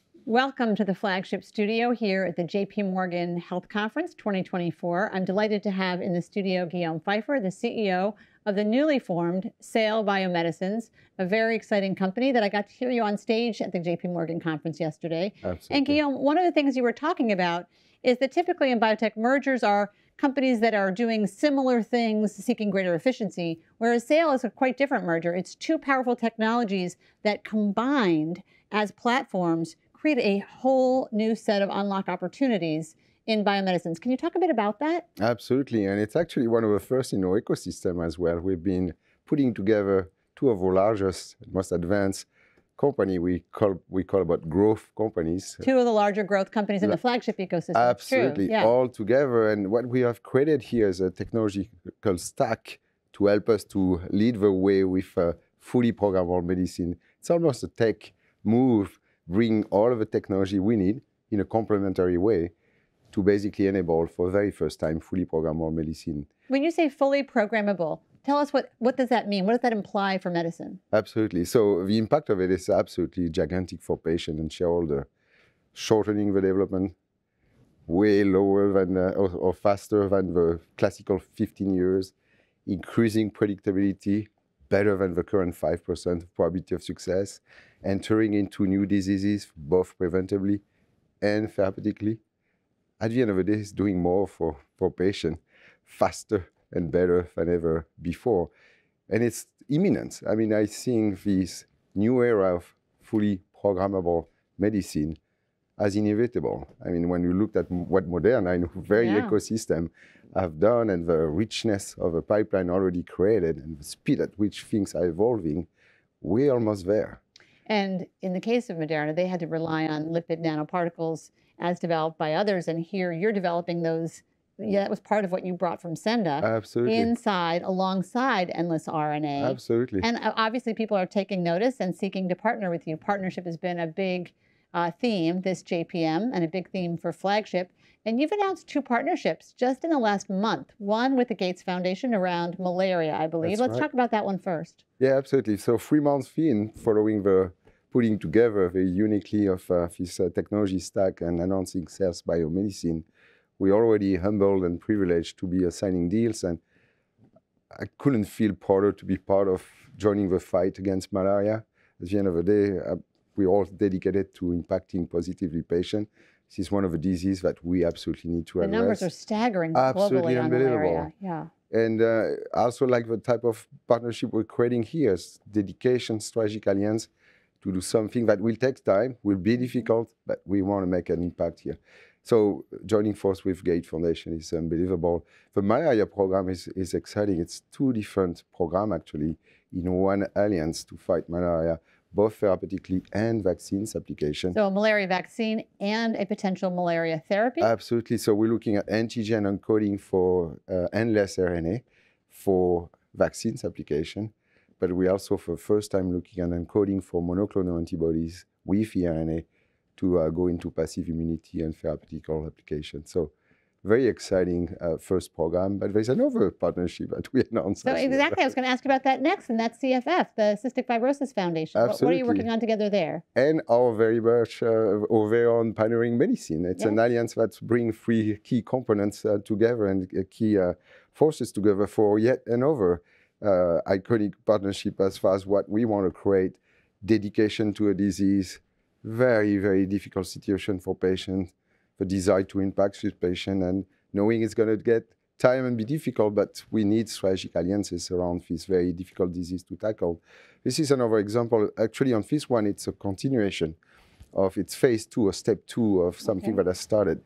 Welcome to the Flagship Studio here at the JP Morgan Health Conference 2024. I'm delighted to have in the studio Guillaume Pfefer, the CEO of the newly formed Sale Biomedicines, a very exciting company that I got to hear you on stage at the JP Morgan conference yesterday. Absolutely. And Guillaume, one of the things you were talking about is that typically in biotech, mergers are companies that are doing similar things, seeking greater efficiency, whereas Sale is a quite different merger. It's two powerful technologies that combined as platforms create a whole new set of unlock opportunities in biomedicines. Can you talk a bit about that? Absolutely, and it's actually one of the first in our ecosystem as well. We've been putting together two of our largest, most advanced company we call about growth companies. Two of the larger growth companies in the flagship ecosystem. Absolutely, true. Yeah. all together. And what we have created here is a technological stack to help us to lead the way with fully programmable medicine. It's almost a tech move, bring all of the technology we need in a complementary way to basically enable, for the very first time, fully programmable medicine. When you say fully programmable, tell us what does that mean? What does that imply for medicine? Absolutely. So the impact of it is absolutely gigantic for patient and shareholder. Shortening the development, way lower than or faster than the classical 15 years, increasing predictability, better than the current 5% probability of success, entering into new diseases, both preventively and therapeutically. At the end of the day, it's doing more for patients, faster and better than ever before. And it's imminent. I mean, I think this new era of fully programmable medicine as inevitable. I mean, when you looked at what Moderna and very ecosystem have done and the richness of a pipeline already created and the speed at which things are evolving, we're almost there. And in the case of Moderna, they had to rely on lipid nanoparticles as developed by others. And here you're developing those. Yeah, that was part of what you brought from Senda. Absolutely. Alongside endless RNA. Absolutely. And obviously people are taking notice and seeking to partner with you. Partnership has been a big theme this JPM and a big theme for Flagship. And you've announced two partnerships just in the last month. One with the Gates Foundation around malaria, I believe. That's Let's right. talk about that one first. Yeah, absolutely. So 3 months in, following the putting together very uniquely of this technology stack and announcing Sale Biomedicines, we're already humbled and privileged to be signing deals. And I couldn't feel prouder to be part of joining the fight against malaria. At the end of the day, we're all dedicated to impacting positively patients. This is one of the diseases that we absolutely need to address. The numbers are staggering absolutely globally on malaria. Yeah. And I also like the type of partnership we're creating here, dedication, strategic alliance to do something that will take time, will be difficult, but we want to make an impact here. So joining force with Gates Foundation is unbelievable. The malaria program is exciting. It's two different programs actually in one alliance to fight malaria, both therapeutically and vaccines application. So a malaria vaccine and a potential malaria therapy? Absolutely. So we're looking at antigen encoding for endless RNA for vaccines application, but we also for the first time looking at encoding for monoclonal antibodies with eRNA to go into passive immunity and therapeutical application. So very exciting first program, but there's another partnership that we announced. So exactly, I was going to ask you about that next, and that's CFF, the Cystic Fibrosis Foundation. Absolutely. What are you working on together there? And our very much our very own pioneering medicine. It's an alliance that brings three key components together and key forces together for yet another iconic partnership as far as what we want to create, dedication to a disease, very, very difficult situation for patients, the desire to impact this patient and knowing it's going to get time and be difficult, but we need strategic alliances around this very difficult disease to tackle. This is another example. Actually, on this one, it's a continuation of its phase 2 or step 2 of something that has started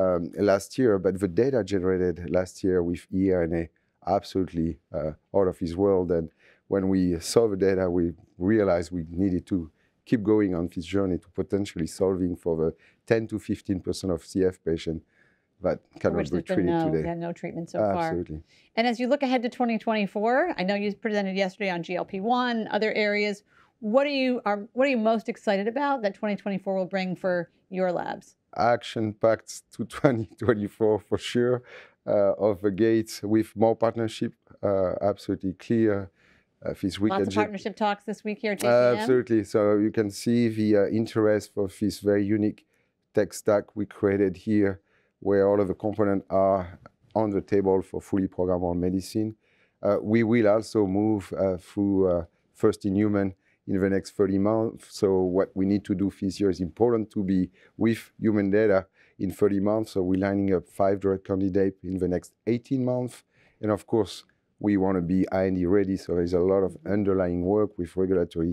last year, but the data generated last year with eRNA, absolutely out of this world. And when we saw the data, we realized we needed to keep going on this journey to potentially solving for the 10 to 15% of CF patients that cannot be treated today. Yeah, no treatment so far. Absolutely. And as you look ahead to 2024, I know you presented yesterday on GLP-1, other areas. What are you most excited about that 2024 will bring for your labs? Action-packed to 2024 for sure. Of the gates with more partnership, absolutely clear this week. Lots of partnership talks this week here at JPM. Absolutely. So you can see the interest for this very unique tech stack we created here, where all of the components are on the table for fully programmable medicine. We will also move through first in human in the next 30 months. So what we need to do this year is important to be with human data in 30 months. So we're lining up 5 drug candidates in the next 18 months. And of course, we want to be IND ready. So there's a lot of underlying work with regulatory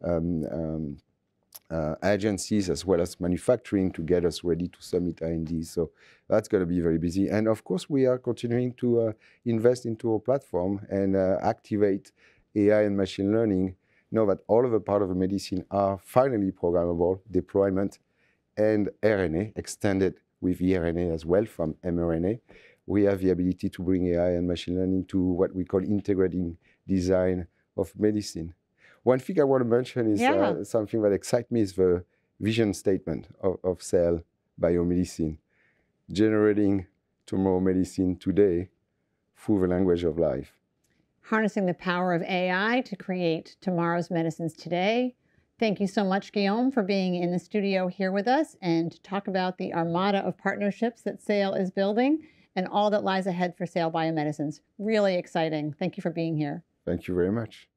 agencies as well as manufacturing to get us ready to submit INDs. So that's going to be very busy. And of course, we are continuing to invest into our platform and activate AI and machine learning. Know that all of the part of the medicine are finally programmable, deployment, and RNA, extended with eRNA as well from mRNA. We have the ability to bring AI and machine learning to what we call integrating design of medicine. One thing I want to mention is something that excites me is the vision statement of Cell Biomedicine, generating tomorrow medicine today through the language of life. Harnessing the power of AI to create tomorrow's medicines today. Thank you so much, Guillaume, for being in the studio here with us and to talk about the armada of partnerships that Sale is building and all that lies ahead for Sale Biomedicines. Really exciting. Thank you for being here. Thank you very much.